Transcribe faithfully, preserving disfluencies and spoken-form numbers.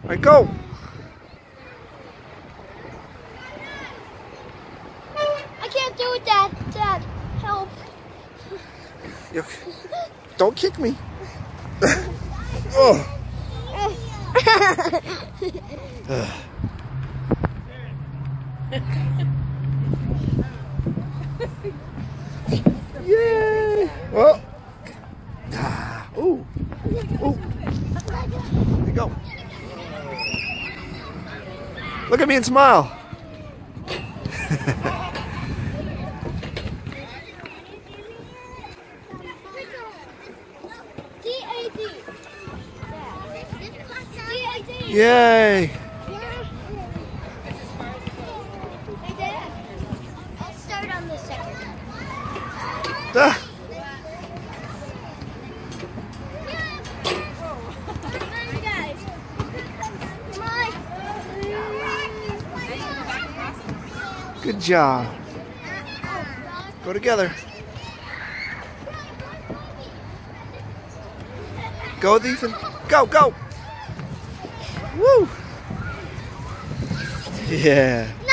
All right, go. I can't do it, Dad. Dad, help. You, don't kick me. Oh. Yay! Well. Ah. Ooh. Ooh. There you go. Look at me and smile. Yay! Hey, Dad. I'll start on the second. Ah. Come on, guys. Come on. Good job. Go together. Go, Ethan. Go, go. Woo! Yeah.